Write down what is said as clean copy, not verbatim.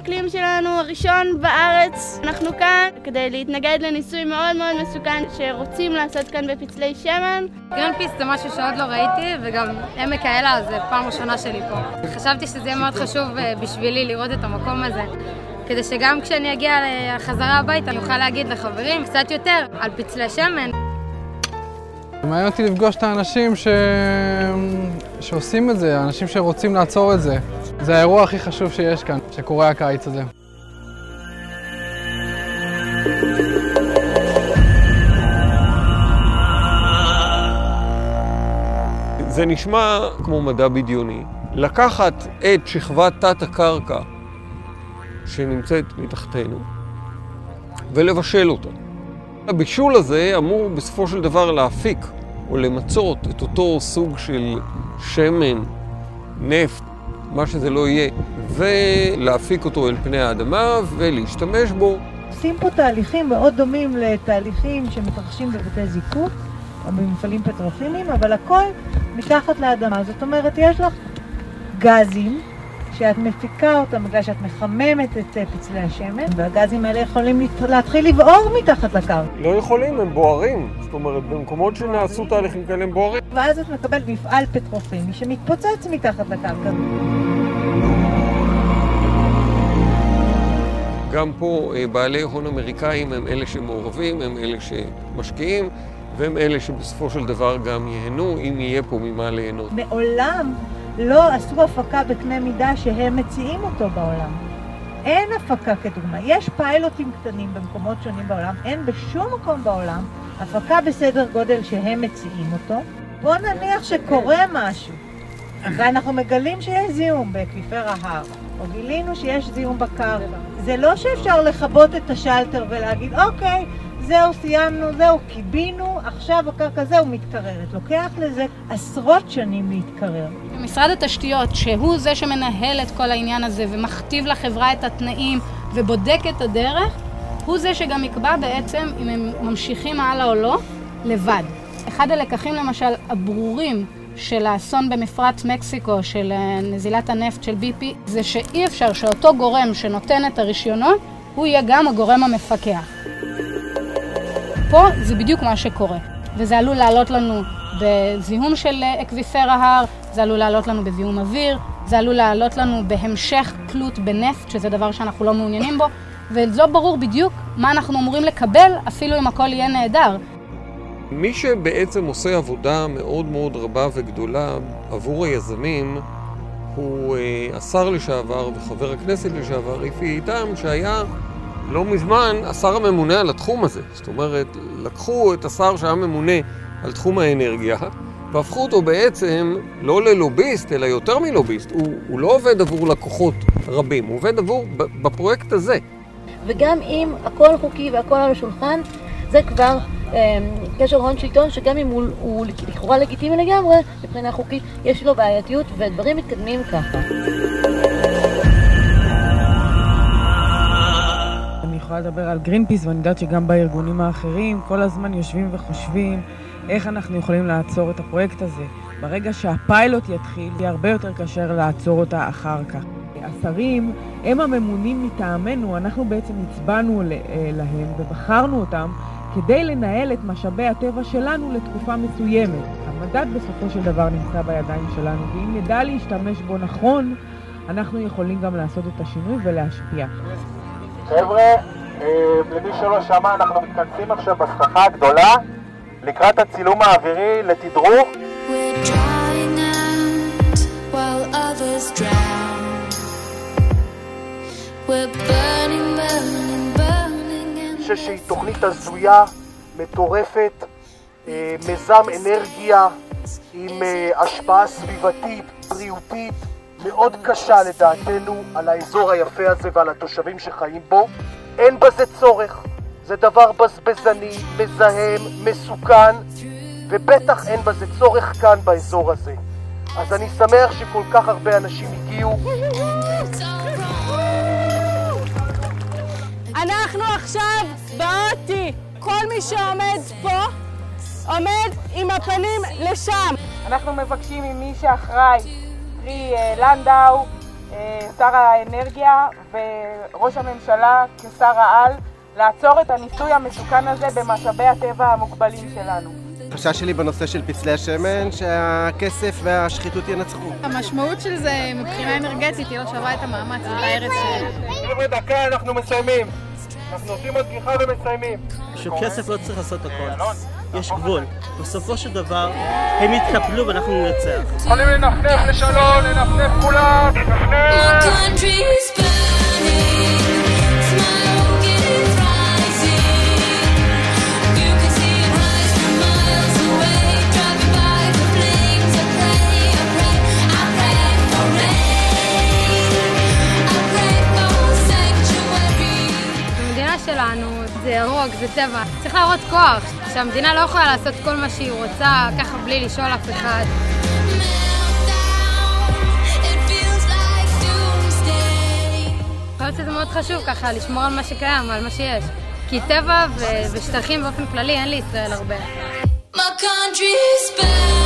האקלים שלנו הראשון בארץ. אנחנו כאן כדי להתנגד לניסוי מאוד מאוד מסוכן שרוצים לעשות כאן בפצלי שמן. גרינפיס זה משהו שעוד לא ראיתי, וגם עמק האלה זה פעם ראשונה שלי פה. חשבתי שזה יהיה מאוד חשוב בשבילי לראות את המקום הזה, כדי שגם כשאני אגיע לחזרה הביתה אני אוכל להגיד לחברים קצת יותר על פצלי שמן. מעניין אותי לפגוש את האנשים שעושים את זה, האנשים שרוצים לעצור את זה. זה האירוע הכי חשוב שיש כאן, שקורה הקיץ הזה. זה נשמע כמו מדע בדיוני. לקחת את שכבת תת הקרקע שנמצאת מתחתנו ולבשל אותה. הבישול הזה אמור בסופו של דבר להפיק או למצות את אותו סוג של שמן, נפט, מה שזה לא יהיה, ולהפיק אותו אל פני האדמה ולהשתמש בו. עושים פה תהליכים מאוד דומים לתהליכים שמתרחשים בבתי זיקוק או במפעלים פטרוכימיים, אבל הכל מתחת לאדמה. זאת אומרת, יש לך גזים שאת מפיקה אותם בגלל שאת מחממת את פצלי השמן, והגזים האלה יכולים להתחיל לבעור מתחת לקרקע. לא יכולים, הם בוערים. זאת אומרת, במקומות שנעשו תהליכים כאלה הם בוערים. ואז את מקבלת מפעל פטרוכימי שמתפוצץ מתחת לקרקע. גם פה בעלי הון אמריקאים הם אלה שמעורבים, הם אלה שמשקיעים, והם אלה שבסופו של דבר גם ייהנו, אם יהיה פה ממה ליהנות. מעולם לא עשו הפקה בקנה מידה שהם מציעים אותו בעולם. אין הפקה כדוגמה. יש פיילוטים קטנים במקומות שונים בעולם, אין בשום מקום בעולם הפקה בסדר גודל שהם מציעים אותו. בוא נניח שקורה משהו, ואנחנו מגלים שיש זיהום באקוויפר ההר, או גילינו שיש זיהום בקרקע. זה לא שאפשר לכבות את השלטר ולהגיד, אוקיי, זהו, סיימנו, זהו, קיבינו, עכשיו הקרקע זהו מתקררת. לוקח לזה עשרות שנים להתקרר. משרד התשתיות, שהוא זה שמנהל את כל העניין הזה ומכתיב לחברה את התנאים ובודק את הדרך, הוא זה שגם יקבע בעצם אם הם ממשיכים הלאה או לא, לבד. אחד הלקחים למשל הברורים של האסון במפרץ מקסיקו, של נזילת הנפט של BP, זה שאי אפשר שאותו גורם שנותן את הרישיונות, הוא יהיה גם הגורם המפקח. פה זה בדיוק מה שקורה, וזה עלול לעלות לנו בזיהום של אקוויפר ההר, זה עלול לעלות לנו בזיהום אוויר, זה עלול לעלות לנו בהמשך תלות בנפט, שזה דבר שאנחנו לא מעוניינים בו, ולא ברור בדיוק מה אנחנו אמורים לקבל, אפילו אם הכל יהיה נהדר. מי שבעצם עושה עבודה מאוד מאוד רבה וגדולה עבור היזמים, הוא השר לשעבר וחבר הכנסת לשעבר איפי איתם, שהיה לא מזמן השר הממונה על התחום הזה. זאת אומרת, לקחו את השר שהיה ממונה על תחום האנרגיה, והפכו אותו בעצם לא ללוביסט, אלא יותר מלוביסט. הוא לא עובד עבור לקוחות רבים, הוא עובד עבור בפרויקט הזה. וגם אם הכל חוקי והכל על השולחן, זה כבר קשר הון שלטון, שגם אם הוא לכאורה לגיטימי לגמרי, מבחינה חוקית יש לו בעייתיות, ודברים מתקדמים ככה. אני יכולה לדבר על גרינפיס, ואני יודעת שגם בארגונים האחרים כל הזמן יושבים וחושבים איך אנחנו יכולים לעצור את הפרויקט הזה. ברגע שהפיילוט יתחיל, יהיה הרבה יותר קשה לעצור אותה אחר כך. השרים הם הממונים מטעמנו, אנחנו בעצם הצבענו להם ובחרנו אותם כדי לנהל את משאבי הטבע שלנו לתקופה מסוימת. המדד בסופו של דבר נמצא בידיים שלנו, ואם נדע להשתמש בו נכון, אנחנו יכולים גם לעשות את השינוי ולהשפיע. חבר'ה, למי שלא שמע, אנחנו מתכנסים עכשיו בסככה הגדולה לקראת הצילום האווירי לתדרוך. אני חושב שהיא תוכנית הזויה, מטורפת, מיזם אנרגיה עם השפעה סביבתית, בריאותית, מאוד קשה לדעתנו על האזור היפה הזה ועל התושבים שחיים בו. אין בזה צורך, זה דבר בזבזני, מזהם, מסוכן, ובטח אין בזה צורך כאן באזור הזה. אז אני שמח שכל כך הרבה אנשים הגיעו. אנחנו עכשיו באוטי. כל מי שעומד פה עומד עם הפנים לשם. אנחנו מבקשים ממי שאחראי, קרי לנדאו, שר האנרגיה וראש הממשלה כשר העל לעצור את הניסוי המסוכן הזה במשאבי הטבע המוגבלים שלנו. החשש שלי בנושא של פצלי השמן שהכסף והשחיתות ינצחו. המשמעות של זה מבחינה אנרגטית היא לא שווה את המאמץ והארץ חבר'ה, דקה, אנחנו מסיימים. אנחנו עושים עוד פתיחה ומסיימים. שכסף לא צריך לעשות הכל. יש גבול. בסופו של דבר הם יתקפלו ואנחנו ננצח. יכולים לנפנף לשלום, לנפנף כולם, לנפנף! שלנו, זה ירוק, זה טבע. צריך להראות כוח, שהמדינה לא יכולה לעשות כל מה שהיא רוצה, ככה בלי לשאול אף אחד. חושבת שזה מאוד חשוב ככה, לשמור על מה שקיים, על מה שיש. כי טבע ושטחים באופן כללי אין לישראל הרבה.